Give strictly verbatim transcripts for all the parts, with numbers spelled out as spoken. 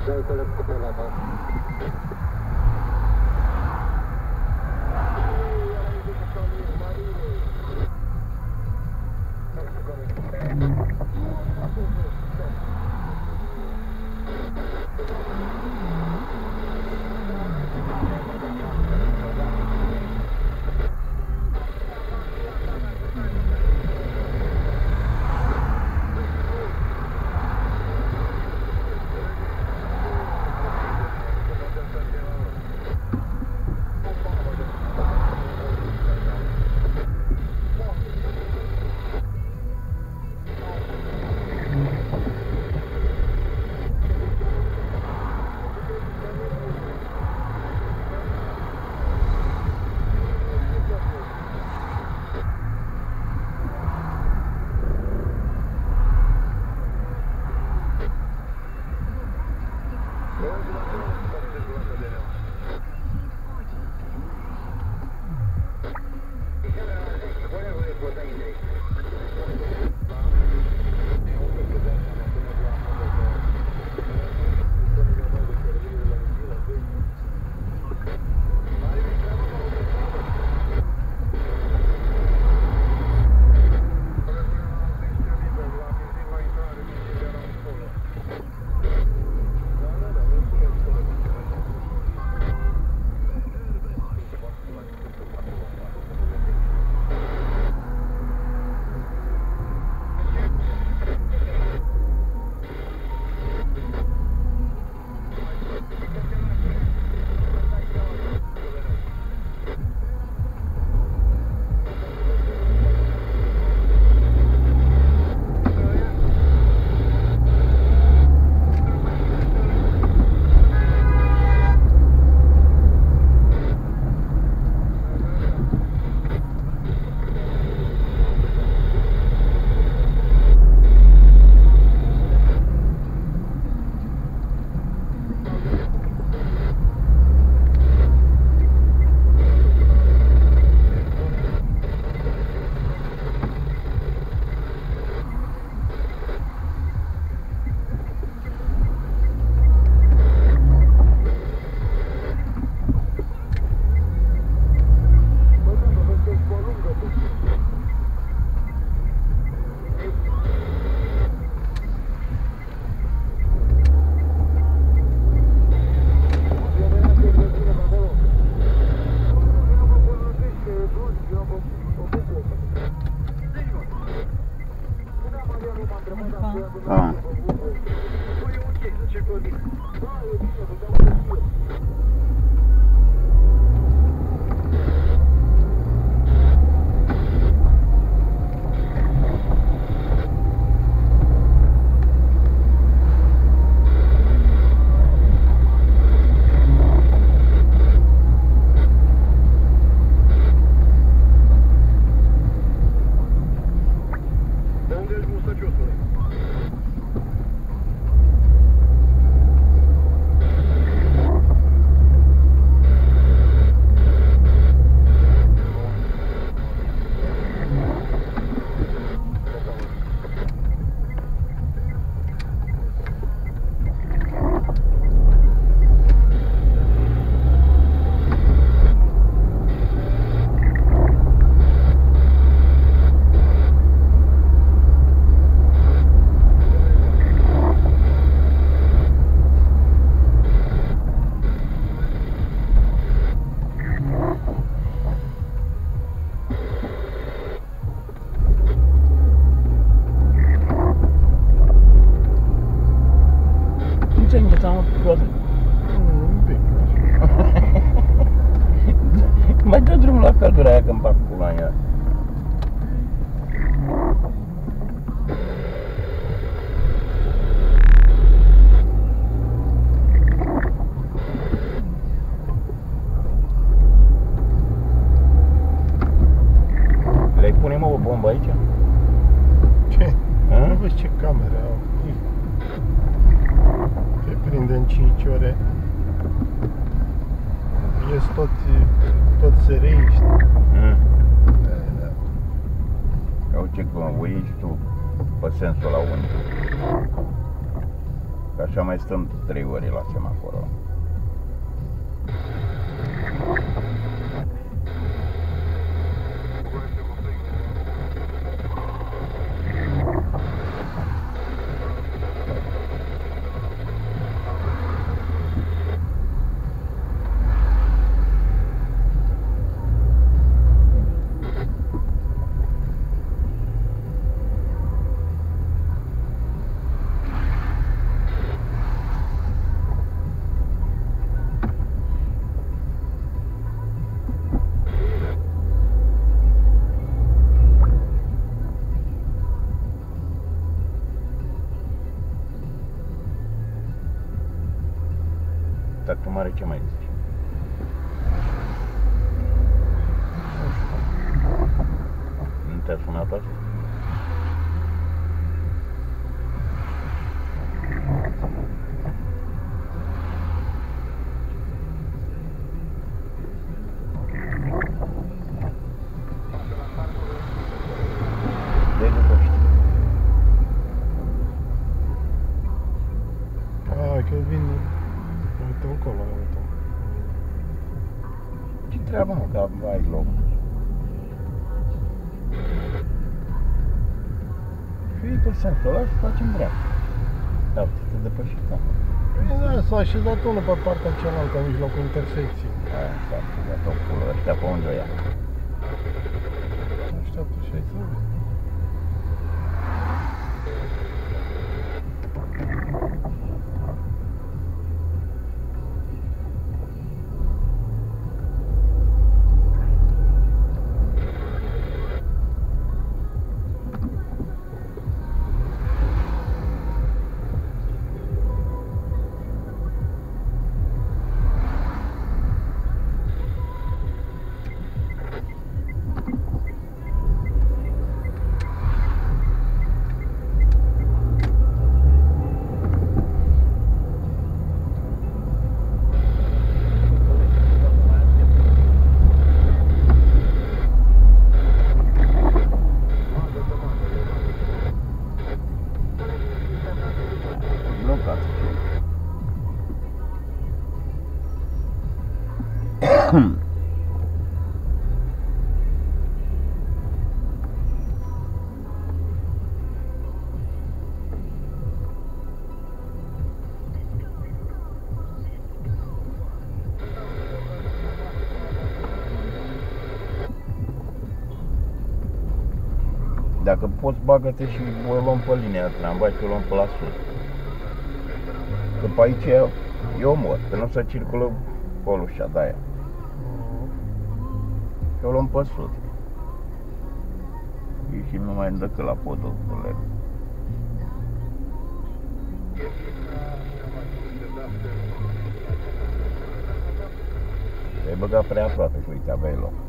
Ah. Ce-ai învățat, mă, cu roată? Un pic. Mai dă drumul la căldura aia când bag pula în ea. Le-ai pune, mă, o bombă aici? Ce? A? Nu vezi ce camere au. Te prinde în cinci ore. Ies toți, toți sereiști. Mm. Da, da. Ia uite cum o iei și tu pe sensul la unul. Că așa mai stăm trei ore la semaforul. Tactul mare, ce mai zici? Nu te-a sunat asta? De după știu. Hai că vin. Uite încolo, uite. Ce treabă, mă, că ai loc? Fii pe sensul ăla și facem dreapta. Da, te depășit, da. Păi da, s-a așezat unul pe partea cealaltă, în mijlocul intersecției. Aia, s-a așezat o pulă, ăștia pe unde o ia. Așteaptă și aici să vezi. Dacă poți, bagă-te și o luăm pe linia tramvai și o luăm pe la sud. Că pe aici e omor, că nu se circulă polușa de aia. Și o luăm pe sud. Ieșim numai decât la podul de lemn. Te-ai băgat prea aproape, că uite, aveai loc.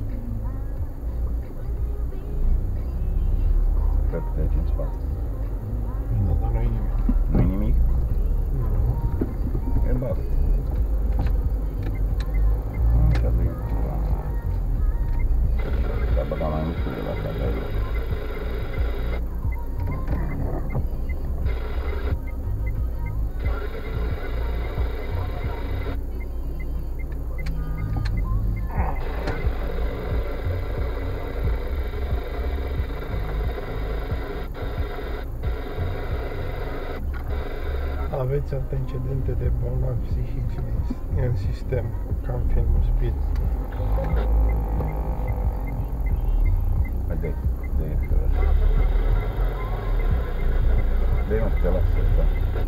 Cred că treci în spate. Da, dar nu-i nimic. Nu-i nimic? Nu. E bagă. Așa de eu ceva. S-a băgat mai mult de la asta, de loc. Aveți antecedente de bolnavi psihici în, în sistem, ca în filmul Speed. Hai de, de că... De mă, te las asta.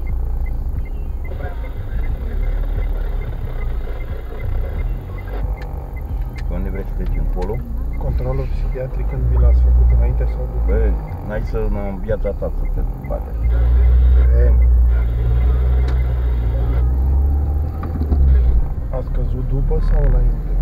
Unde vrei să treci, în polo? Controlul psihiatric când vi l-ați făcut înainte sau după? Bă, n-ai să în viața ta să te bate. Bine. Ați căzut după sau înainte?